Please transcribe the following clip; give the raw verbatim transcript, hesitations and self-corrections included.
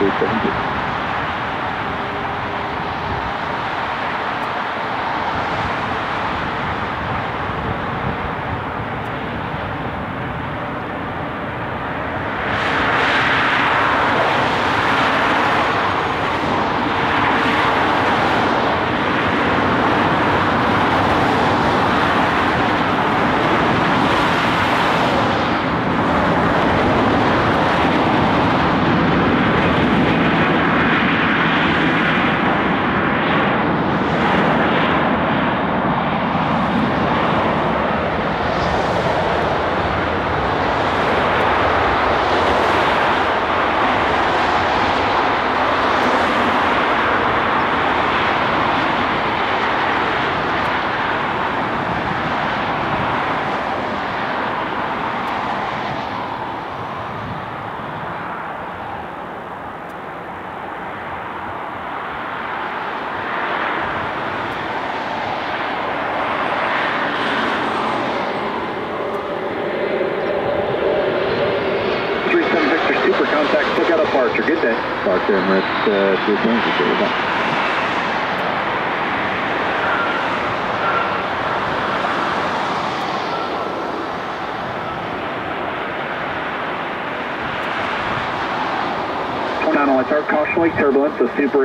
three seventy. Super contact, took out a departure. Good day. Departure, Emirates uh, two twenty, zero one. twenty-nine on lights are cautionally turbulent, so super